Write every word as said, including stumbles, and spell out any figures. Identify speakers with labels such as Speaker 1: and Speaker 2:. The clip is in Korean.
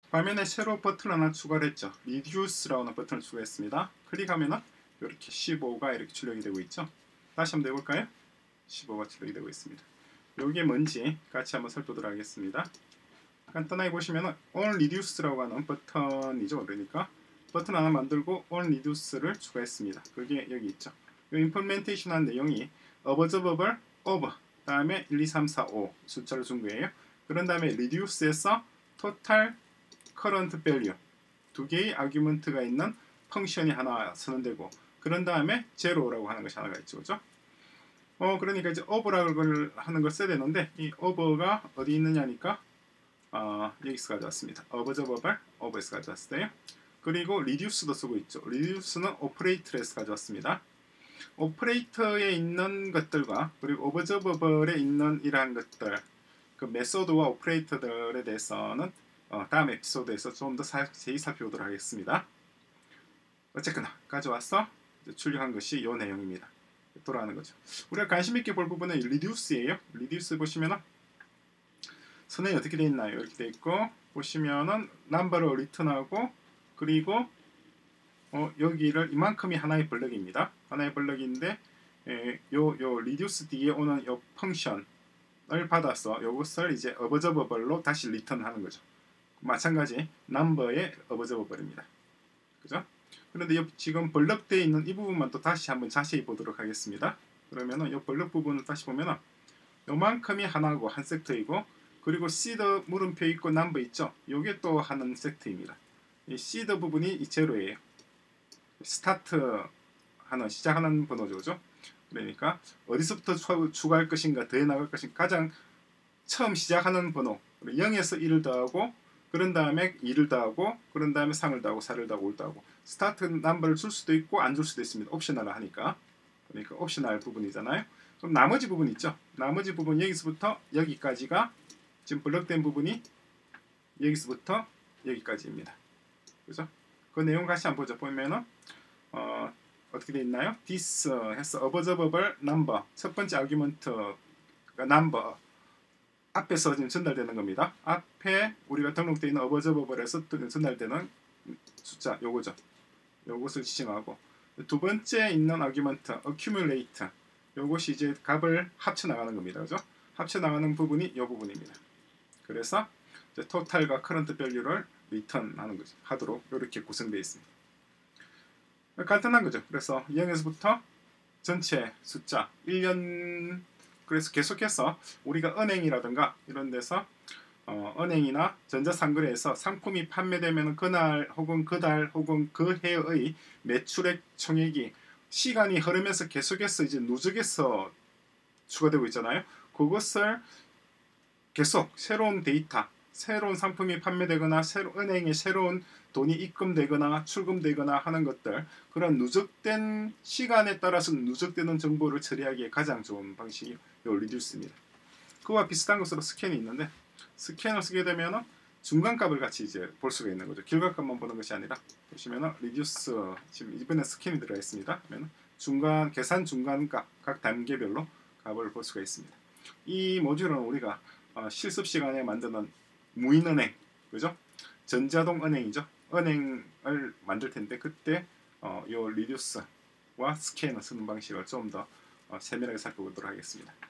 Speaker 1: 화면에 새로 버튼 하나 추가를 했죠. Reduce라고 하는 버튼을 추가했습니다. 클릭하면은 이렇게 십오가 이렇게 출력이 되고 있죠. 다시 한번 해볼까요? 십오가 출력이 되고 있습니다. 이게 뭔지 같이 한번 살펴보도록 하겠습니다. 간단하게 보시면은 On Reduce라고 하는 버튼이죠. 그러니까 버튼 하나 만들고 On Reduce를 추가했습니다. 그게 여기 있죠. 이 implementation 한 내용이 observable of 다음에 일, 이, 삼, 사, 오 숫자를 준 거예요. 그런 다음에 reduce에서 total current value 두 개의 아규먼트가 있는 펑션이 하나 선언되고, 그런 다음에 제로라고 하는 것이 하나가 있죠. 그죠? 어, 그러니까 이제 over라고 하는 걸 써야 되는데, 이 over가 어디 있느냐니까, 어, 여기서 가져왔습니다. observable, over에서 가져왔어요. 그리고 reduce도 쓰고 있죠. reduce는 operator에서 가져왔습니다. 오퍼레이터에 있는 것들과 그리고 observable에 있는 이러한 것들, 그 메소드와 오퍼레이터들에 대해서는 어, 다음 에피소드에서 좀 더 자세히 살펴보도록 하겠습니다. 어쨌거나 가져와서 출력한 것이 이 내용입니다. 돌아가는 거죠. 우리가 관심 있게 볼 부분은 reduce예요. reduce 보시면은 선행이 어떻게 되어 있나요? 이렇게 되어 있고, 보시면은 number를 return하고, 그리고 어, 여기를 이만큼이 하나의 블럭입니다. 하나의 블럭인데 에, 요, 요 reduce 뒤에 오는 요 펑션을 받아서 요것을 이제 observable로 다시 return하는 거죠. 마찬가지 number의 observable입니다. 그죠? 그런데 요, 지금 블럭되어 있는 이 부분만 또 다시 한번 자세히 보도록 하겠습니다. 그러면은 요 블럭 부분을 다시 보면은 요만큼이 하나고 한 섹터이고, 그리고 seed 물음표 있고 number 있죠? 요게 또 하는 섹터입니다. 이 seed 부분이 이 제로예요. 스타트 하는 시작하는 번호죠. 그러니까 어디서부터 추가할 것인가 더해 나갈 것인가, 가장 처음 시작하는 번호 영에서 일을 더하고, 그런 다음에 이를 더하고, 그런 다음에 삼을 더하고, 사를 더하고, 오를 더하고, 스타트 넘버를 줄 수도 있고 안 줄 수도 있습니다. 옵셔널을 하니까. 그러니까 옵셔널 부분이잖아요. 그럼 나머지 부분 있죠. 나머지 부분 여기서부터 여기까지가 지금 블럭된 부분이 여기서부터 여기까지입니다. 그죠? 그 내용 같이 한번 보죠. 보면은 어, 어떻게 되어 있나요? this 해서 observable number, 첫 번째 아규먼트가 number 앞에서 지금 전달되는 겁니다. 앞에 우리가 등록되어 있는 observable에서 전달되는 숫자 요거죠. 요것을 지정하고, 두 번째 있는 아규먼트 accumulate, 요것이 이제 값을 합쳐 나가는 겁니다. 그죠? 합쳐 나가는 부분이 이 부분입니다. 그래서 이제 total과 current value를 return하는 거죠. 하도록 이렇게 구성되어 있습니다. 간단한 거죠. 그래서 영에서부터 전체 숫자 일 년, 그래서 계속해서 우리가 은행이라든가 이런 데서 어, 은행이나 전자상거래에서 상품이 판매되면 그날 혹은 그달 혹은 그 해의 매출액 총액이 시간이 흐르면서 계속해서 이제 누적해서 추가되고 있잖아요. 그것을 계속 새로운 데이터, 새로운 상품이 판매되거나 새로, 은행에 새로운 돈이 입금되거나 출금되거나 하는 것들, 그런 누적된 시간에 따라서 누적되는 정보를 처리하기에 가장 좋은 방식이 요 reduce입니다. 그와 비슷한 것으로 스캔이 있는데, 스캔을 쓰게 되면 중간값을 같이 이제 볼 수가 있는 거죠. 결과값만 보는 것이 아니라 보시면은 reduce, 지금 이번에 스캔이 들어가 있습니다. 그러면 중간 계산 중간값 각 단계별로 값을 볼 수가 있습니다. 이 모듈은 우리가 어, 실습 시간에 만드는 무인은행, 그죠? 전자동 은행이죠. 은행을 만들 텐데 그때 어, 요 reduce와 스캔을 쓰는 방식을 좀 더 어, 세밀하게 살펴보도록 하겠습니다.